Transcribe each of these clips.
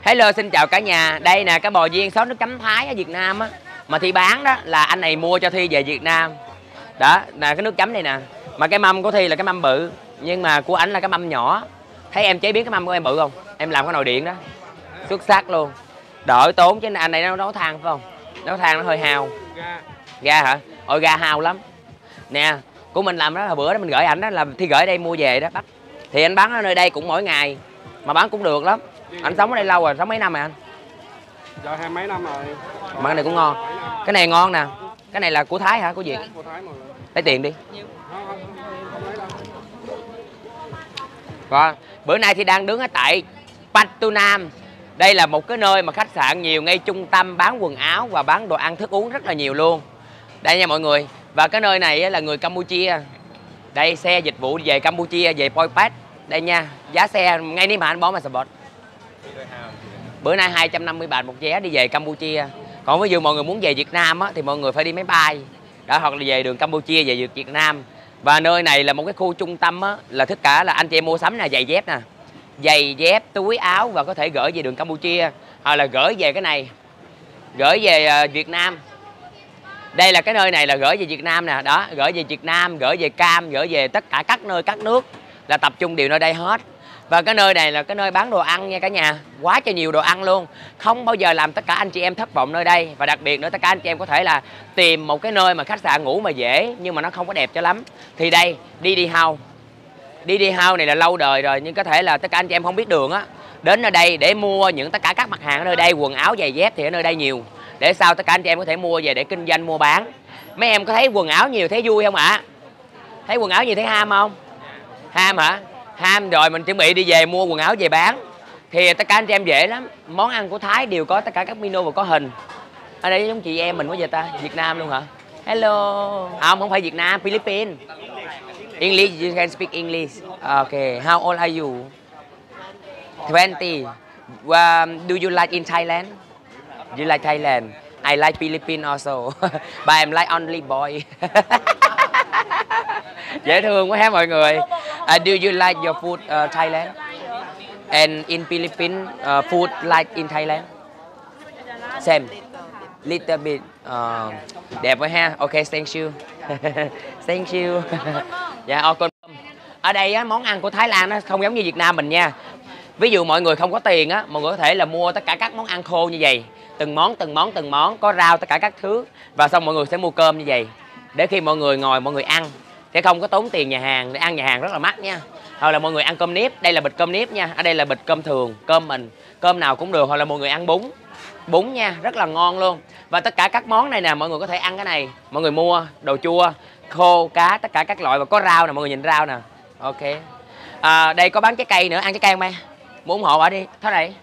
Hello, xin chào cả nhà. Đây nè cái bò viên sốt nước chấm Thái ở Việt Nam á. Mà Thi bán đó là anh này mua cho Thi về Việt Nam. Đó, là cái nước chấm này nè. Mà cái mâm của Thi là cái mâm bự, nhưng mà của ảnh là cái mâm nhỏ. Thấy em chế biến cái mâm của em bự không? Em làm cái nồi điện đó. Xuất sắc luôn. Đỡ tốn chứ anh này nó nấu than phải không? Nấu than nó hơi hao. Ga hả? Ôi ga hao lắm. Nè, của mình làm đó là bữa đó mình gửi ảnh đó là Thi gửi đây mua về đó bắt. Thì anh bán ở nơi đây cũng mỗi ngày mà bán cũng được lắm. Anh sống ở đây lâu rồi, sống mấy năm rồi anh? Dạ 20 mấy năm rồi. Mà cái này cũng ngon. Cái này ngon nè. Cái này là của Thái hả? Của Việt? Của Thái mà. Lấy tiền đi. Rồi, bữa nay thì đang đứng ở tại Patunam. Đây là một cái nơi mà khách sạn nhiều, ngay trung tâm bán quần áo và bán đồ ăn thức uống rất là nhiều luôn. Đây nha mọi người. Và cái nơi này là người Campuchia. Đây xe dịch vụ về Campuchia, về Poipet. Đây nha, giá xe ngay ní mà anh bỏ mà support. Bữa nay 250 baht một vé đi về Campuchia. Còn ví dụ mọi người muốn về Việt Nam á, thì mọi người phải đi máy bay đó, hoặc là về đường Campuchia về Việt Nam. Và nơi này là một cái khu trung tâm á, là tất cả là anh chị em mua sắm nè, giày dép nè, giày dép, túi áo, và có thể gửi về đường Campuchia hoặc là gửi về cái này, gửi về Việt Nam. Đây là cái nơi này là gửi về Việt Nam nè, đó, gửi về Việt Nam, gửi về Cam, gửi về tất cả các nơi các nước là tập trung đều nơi đây hết. Và cái nơi này là cái nơi bán đồ ăn nha cả nhà. Quá trời nhiều đồ ăn luôn. Không bao giờ làm tất cả anh chị em thất vọng nơi đây. Và đặc biệt nữa tất cả anh chị em có thể là tìm một cái nơi mà khách sạn ngủ mà dễ, nhưng mà nó không có đẹp cho lắm. Thì đây, Didi House. Didi House này là lâu đời rồi, nhưng có thể là tất cả anh chị em không biết đường á, đến nơi đây để mua những tất cả các mặt hàng ở nơi đây, quần áo, giày dép thì ở nơi đây nhiều. Để sao tất cả anh chị em có thể mua về để kinh doanh mua bán. Mấy em có thấy quần áo nhiều thấy vui không ạ? Thấy quần áo nhiều thấy ham không? Ham hả? Ham rồi mình chuẩn bị đi về mua quần áo về bán. Thì tất cả anh chị em dễ lắm. Món ăn của Thái đều có tất cả các menu và có hình. Ở đây giống chị em mình quá vậy ta? Việt Nam luôn hả? Hello. Không phải Việt Nam, Philippines. English, you can speak English. Okay, how old are you? 20. Do you like in Thailand? You like Thailand? I like Philippines also. But I'm like only boy. Dễ thương quá ha mọi người. Do you like your food Thailand? And in Philippines, food like in Thailand? Same. Little bit. Đẹp quá ha. Okay, thank you. Thank you. Dạ, ở đây á, món ăn của Thái Lan nó không giống như Việt Nam mình nha. Ví dụ mọi người không có tiền á, mọi người có thể là mua tất cả các món ăn khô như vậy, từng món, có rau tất cả các thứ, và xong mọi người sẽ mua cơm như vậy để khi mọi người ngồi mọi người ăn sẽ không có tốn tiền nhà hàng, để ăn nhà hàng rất là mắc nha. Hoặc là mọi người ăn cơm nếp, đây là bịch cơm nếp nha, ở đây là bịch cơm thường, cơm mình, cơm nào cũng được. Hoặc là mọi người ăn bún nha, rất là ngon luôn. Và tất cả các món này nè, mọi người có thể ăn cái này, mọi người mua đồ chua, khô, cá, tất cả các loại, và có rau nè, mọi người nhìn rau nè. Ok. Đây có bán trái cây nữa, ăn trái cây không em? Muốn ủng hộ bà đi, thế này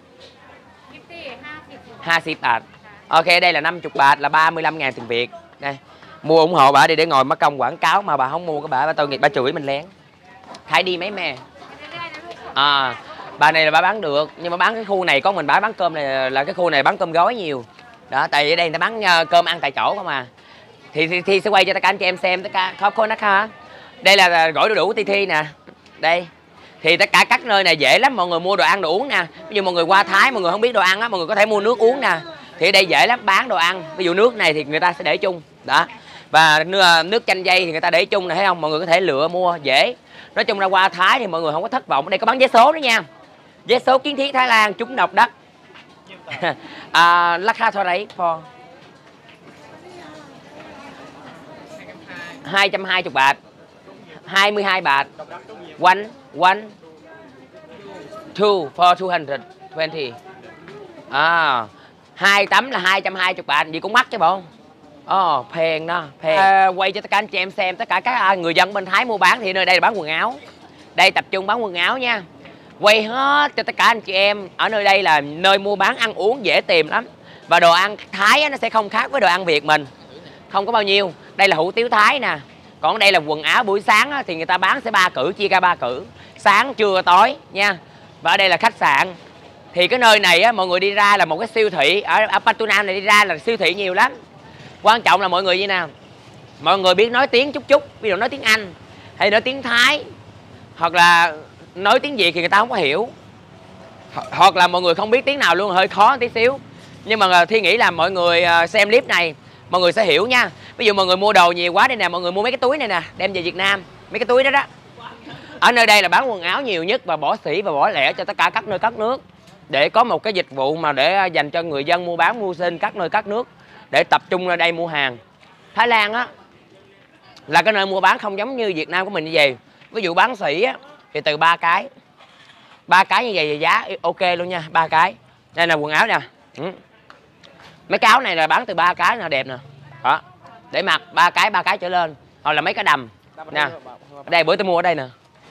20 baht. Ok, đây là 50 baht là 35.000 tiền Việt. Đây, mua ủng hộ bà đi để ngồi mất công quảng cáo, mà bà không mua cái bà tôi nghĩ bà chửi mình lén. Khải đi mấy mẹ. Bà này là bà bán được, nhưng mà bán cái khu này có mình bà bán cơm này, là cái khu này bán cơm gói nhiều. Đó, tại vì ở đây người ta bán cơm ăn tại chỗ không à. Thì sẽ quay cho tất cả anh chị em xem tất cả khó nát ha. Đây là gỏi đu đủ của Thi nè. Đây. Thì tất cả các nơi này dễ lắm, mọi người mua đồ ăn đồ uống nè. Ví dụ mọi người qua Thái, mọi người không biết đồ ăn á, mọi người có thể mua nước uống nè. Thì ở đây dễ lắm, bán đồ ăn. Ví dụ nước này thì người ta sẽ để chung. Đó. Và nước chanh dây thì người ta để chung nè, thấy không? Mọi người có thể lựa mua dễ. Nói chung ra qua Thái thì mọi người không có thất vọng. Ở đây có bán vé số nữa nha. Vé số kiến thiết Thái Lan trúng độc đắc. Lakha thôi đấy for 220 baht. 22 baht. One. Two for 220. 2 tấm là 220 baht. Gì cũng mắc chứ bộ. Phèn đó, phèn. Quay cho tất cả anh chị em xem tất cả các người dân bên Thái mua bán thì nơi đây là bán quần áo. Đây tập trung bán quần áo nha. Quay hết cho tất cả anh chị em. Ở nơi đây là nơi mua bán ăn uống dễ tìm lắm. Và đồ ăn Thái nó sẽ không khác với đồ ăn Việt mình. Không có bao nhiêu. Đây là hủ tiếu Thái nè. Còn đây là quần áo buổi sáng thì người ta bán sẽ 3 cử, chia ra 3 cử. Sáng, trưa, tối nha. Và ở đây là khách sạn. Thì cái nơi này mọi người đi ra là một cái siêu thị. Ở Patunam này đi ra là siêu thị nhiều lắm. Quan trọng là mọi người như nào, mọi người biết nói tiếng chút, ví dụ nói tiếng Anh hay nói tiếng Thái, hoặc là nói tiếng Việt thì người ta không có hiểu. Hoặc là mọi người không biết tiếng nào luôn, hơi khó tí xíu. Nhưng mà Thi nghĩ là mọi người xem clip này mọi người sẽ hiểu nha. Ví dụ mọi người mua đồ nhiều quá đây nè, mọi người mua mấy cái túi này nè, đem về Việt Nam, mấy cái túi đó đó. Ở nơi đây là bán quần áo nhiều nhất và bỏ sỉ và bỏ lẻ cho tất cả các nơi các nước, để có một cái dịch vụ mà để dành cho người dân mua bán mưu sinh các nơi các nước, để tập trung ra đây mua hàng. Thái Lan á là cái nơi mua bán không giống như Việt Nam của mình như vậy. Ví dụ bán sỉ á thì từ 3 cái như vậy thì giá ok luôn nha. 3 cái đây là quần áo nè. Mấy cái áo này là bán từ 3 cái là đẹp nè, đó, để mặc 3 cái trở lên, hoặc là mấy cái đầm nè. Ở đây bữa tôi mua ở đây nè.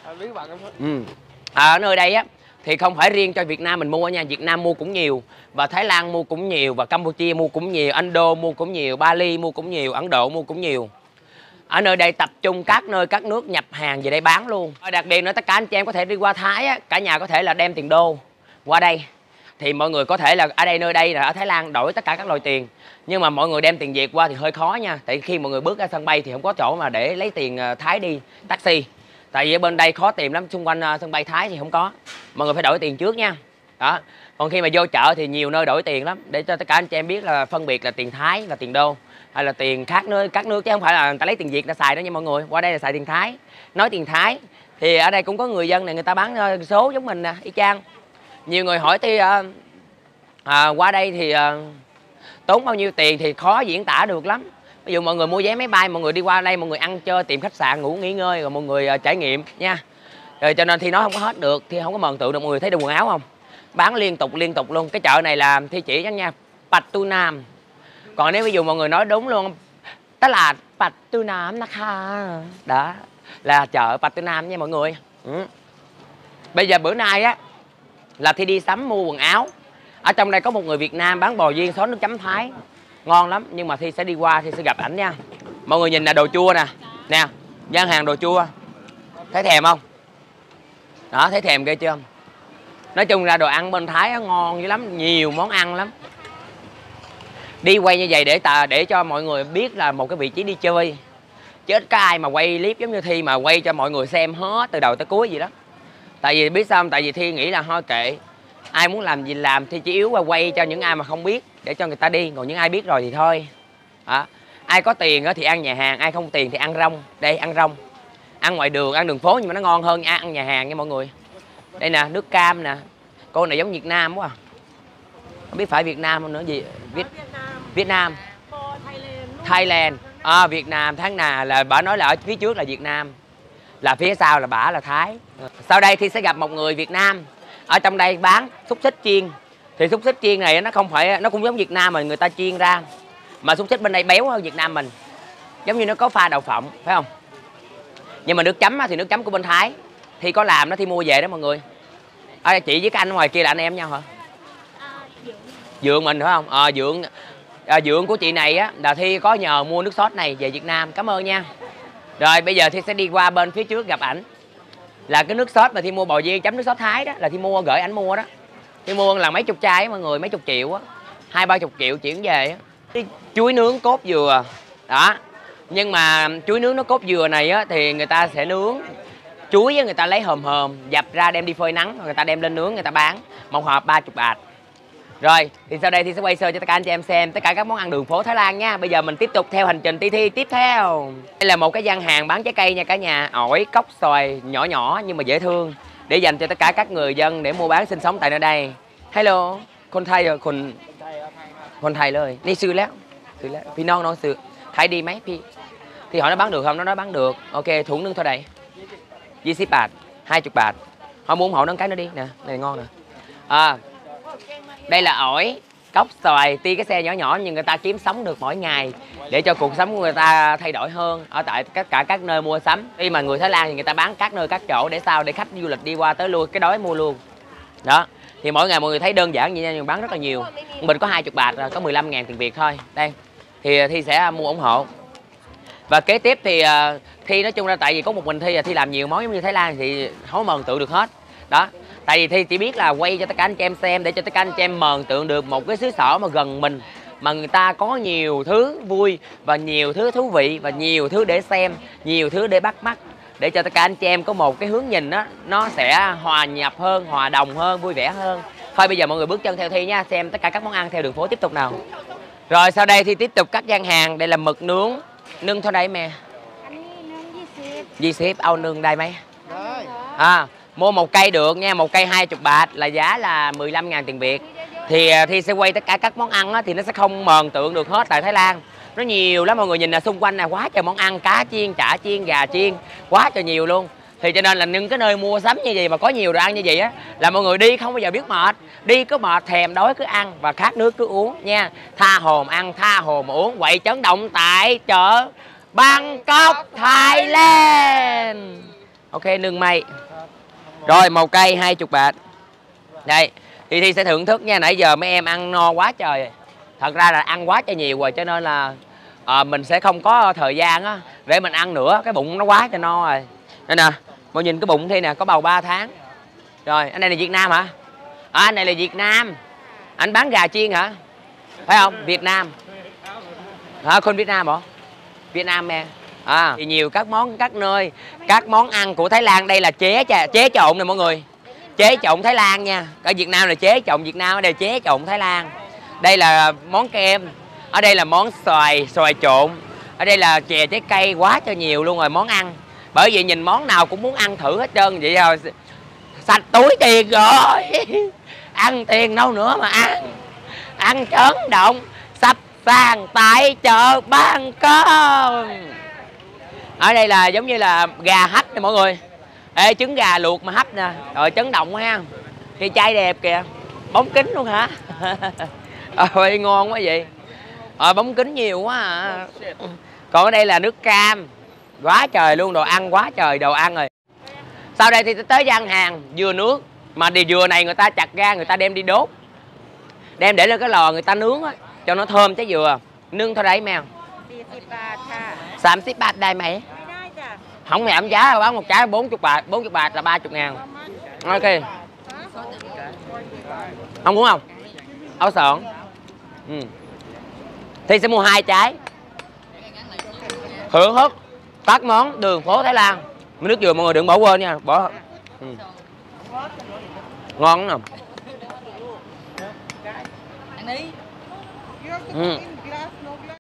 Ở nơi đây á thì không phải riêng cho Việt Nam mình mua nha, Việt Nam mua cũng nhiều, và Thái Lan mua cũng nhiều, và Campuchia mua cũng nhiều, Indo mua cũng nhiều, Bali mua cũng nhiều, Ấn Độ mua cũng nhiều. Ở nơi đây tập trung các nơi các nước nhập hàng về đây bán luôn. Đặc biệt nữa, tất cả anh chị em có thể đi qua Thái á, cả nhà có thể là đem tiền đô qua đây, thì mọi người có thể là ở đây nơi đây là ở Thái Lan đổi tất cả các loại tiền, nhưng mà mọi người đem tiền Việt qua thì hơi khó nha. Tại khi mọi người bước ra sân bay thì không có chỗ mà để lấy tiền Thái đi taxi, tại vì ở bên đây khó tìm lắm, xung quanh sân bay Thái thì không có, mọi người phải đổi tiền trước nha. Đó, còn khi mà vô chợ thì nhiều nơi đổi tiền lắm, để cho tất cả anh chị em biết là phân biệt là tiền Thái là tiền đô hay là tiền khác nơi các nước, chứ không phải là người ta lấy tiền Việt ra xài đó nha mọi người. Qua đây là xài tiền Thái. Nói tiền Thái thì ở đây cũng có người dân này, người ta bán số giống mình nè, y chang. Nhiều người hỏi thì qua đây thì tốn bao nhiêu tiền thì khó diễn tả được lắm. Ví dụ mọi người mua vé máy bay, mọi người đi qua đây, mọi người ăn chơi, tìm khách sạn, ngủ nghỉ ngơi, rồi mọi người trải nghiệm nha. Rồi cho nên thì nó không có hết được, thì không có mường tượng được. Mọi người thấy được quần áo không? Bán liên tục luôn. Cái chợ này là Thi chỉ chắc nha, Patu Nam. Còn nếu ví dụ mọi người nói đúng luôn, đó là Patu Nam Nakha. Đó là chợ Patu Nam nha mọi người. Bây giờ bữa nay á là Thi đi sắm mua quần áo. Ở trong đây có một người Việt Nam bán bò viên sốt nước chấm Thái, ngon lắm, nhưng mà Thi sẽ đi qua, Thi sẽ gặp ảnh nha. Mọi người nhìn là đồ chua nè, nè, gian hàng đồ chua, thấy thèm không? Đó, thấy thèm ghê chưa? Nói chung là đồ ăn bên Thái ngon dữ lắm, nhiều món ăn lắm. Đi quay như vậy để cho mọi người biết là một cái vị trí đi chơi, chứ ít có ai mà quay clip giống như Thi mà quay cho mọi người xem hết từ đầu tới cuối gì đó. Tại vì biết sao không? Tại vì Thi nghĩ là thôi kệ, ai muốn làm gì làm, Thi chỉ yếu là quay cho những ai mà không biết để cho người ta đi, còn những ai biết rồi thì thôi. Ai có tiền thì ăn nhà hàng, ai không tiền thì ăn rong. Đây, ăn rong, ăn ngoài đường, ăn đường phố nhưng mà nó ngon hơn ăn nhà hàng nha mọi người. Đây nè, nước cam nè, cô này giống Việt Nam quá à. Không biết phải Việt Nam không nữa, gì Việt Nam Thailand. Việt Nam tháng nào là bà nói là ở phía trước là Việt Nam, là phía sau là bả là Thái. Sau đây thì sẽ gặp một người Việt Nam ở trong đây bán xúc xích chiên. Thì xúc xích chiên này nó không phải, nó cũng giống Việt Nam mà người ta chiên ra, mà xúc xích bên đây béo hơn Việt Nam mình, giống như nó có pha đậu phộng phải không. Nhưng mà nước chấm thì nước chấm của bên Thái thì có làm, nó Thi mua về đó mọi người. Chị với cái anh ngoài kia là anh em nhau hả? Dượng mình phải không? Dượng của chị này á là Thi có nhờ mua nước sốt này về Việt Nam, cảm ơn nha. Rồi bây giờ Thi sẽ đi qua bên phía trước gặp ảnh. Là cái nước sốt mà Thi mua bò viên chấm nước sốt Thái đó, là Thi mua gửi ảnh mua đó. Thi mua là mấy chục chai á mọi người, mấy chục triệu á, 20-30 triệu chuyển về á. Cái chuối nướng cốt dừa đó. Nhưng mà chuối nướng nó cốt dừa này á thì người ta sẽ nướng chuối với người ta lấy hòm dập ra đem đi phơi nắng, rồi người ta đem lên nướng người ta bán, một hộp 30 bạt. Rồi thì sau đây thì sẽ quay sơ cho tất cả anh chị em xem tất cả các món ăn đường phố Thái Lan nha. Bây giờ mình tiếp tục theo hành trình Thi tiếp theo. Đây là một cái gian hàng bán trái cây nha cả nhà, ổi, cóc, xoài nhỏ nhỏ nhưng mà dễ thương, để dành cho tất cả các người dân để mua bán sinh sống tại nơi đây. Hello,คนไทย คนไทยเลยนี่ซื้อแล้วพี่น้องน้องซื้อขายดีไหมพี่thì hỏi nó bán được không, nó nói bán được. Ok, thủng nướng thôi đây 20 bạt 20 bạt. Họ muốn hậu nâng cái nó đi nè, này ngon nè. Đây là ổi, cóc, xoài, ti cái xe nhỏ nhỏ nhưng người ta kiếm sống được mỗi ngày để cho cuộc sống của người ta thay đổi hơn ở tại tất cả các nơi mua sắm. Khi mà người Thái Lan thì người ta bán các nơi các chỗ để sao để khách du lịch đi qua tới luôn cái đói mua luôn. Đó, thì mỗi ngày mọi người thấy đơn giản như nhưng bán rất là nhiều. Mình có 20 bạt rồi, có 15.000 tiền Việt thôi. Đây, thì Thi sẽ mua ủng hộ. Và kế tiếp thì Thi nói chung là tại vì có một mình Thi làm nhiều món giống như Thái Lan thì không mường tượng được hết. Đó, tại vì Thi chỉ biết là quay cho tất cả anh chị em xem để cho tất cả anh chị em mường tượng được một cái xứ sở mà gần mình, mà người ta có nhiều thứ vui và nhiều thứ thú vị và nhiều thứ để xem, nhiều thứ để bắt mắt. để cho tất cả anh chị em có một cái hướng nhìn đó, nó sẽ hòa nhập hơn, hòa đồng hơn, vui vẻ hơn. Thôi bây giờ mọi người bước chân theo Thi nha, xem tất cả các món ăn theo đường phố tiếp tục nào. Rồi sau đây thì tiếp tục các gian hàng. Đây là mực nướng. Nướng thôi đây mẹ. 20 ao nướng đây mấy. Mua một cây được nha, một cây 20 bạt là giá là 15.000 tiền Việt. Thì Thi sẽ quay tất cả các món ăn á, thì nó sẽ không mường tượng được hết tại Thái Lan. Nó nhiều lắm mọi người, nhìn là xung quanh này quá trời món ăn, cá chiên, chả chiên, gà chiên, quá trời nhiều luôn. Thì cho nên là những cái nơi mua sắm như vậy mà có nhiều đồ ăn như vậy á, là mọi người đi không bao giờ biết mệt. Đi cứ mệt, thèm đói cứ ăn và khát nước cứ uống nha. Tha hồ mà ăn, tha hồ mà uống. Quậy chấn động tại chợ Bangkok, Thái Lan. Ok, nương mây. Rồi một cây 20 bạt. Đây, thì Thi sẽ thưởng thức nha. Nãy giờ mấy em ăn no quá trời. Thật ra là ăn quá trời nhiều rồi, cho nên là mình sẽ không có thời gian á để mình ăn nữa. Cái bụng nó quá trời no rồi. Đây nè, mọi nhìn cái bụng Thi nè, có bầu 3 tháng. Rồi, anh này là Việt Nam hả? Anh này là Việt Nam. Anh bán gà chiên hả? Phải không? Việt Nam. Con Việt Nam hả? Việt Nam nè. Thì nhiều các món, các nơi, các món ăn của Thái Lan. Đây là chế trộn nè mọi người. Chế trộn Thái Lan nha. Ở Việt Nam là chế trộn Việt Nam, ở đây chế trộn Thái Lan. Đây là món kem. Ở đây là món xoài trộn. Ở đây là chè trái cây, quá cho nhiều luôn rồi món ăn. Bởi vì nhìn món nào cũng muốn ăn thử hết trơn. Vậy rồi sạch túi tiền rồi. Ăn tiền đâu nữa mà ăn. Ăn chấn động. Sắp sàng tại chợ Bangkok. Ở đây là giống như là gà hấp nè mọi người. Ê, trứng gà luộc mà hấp nè. Rồi chấn động quá ha. Cái chai đẹp kìa. Bóng kính luôn hả? Ôi ngon quá vậy. Bóng kính nhiều quá à. Còn ở đây là nước cam. Quá trời luôn, đồ ăn quá trời đồ ăn rồi. Sau đây thì tới gian hàng dừa nước. Mà đi dừa này người ta chặt ra, người ta đem đi đốt. Đem để lên cái lò người ta nướng á, cho nó thơm trái dừa. Nướng thôi đấy mèo. 30 bạt đây mày. Không mẹ giá bán một trái 40 bạt, 40 bạt là 30.000. Ok. Không muốn không? Áo sợn. Thì sẽ mua 2 trái. Hưởng thức các món đường phố Thái Lan. Nước dừa mọi người đừng bỏ quên nha, bỏ. Ngon lắm nè.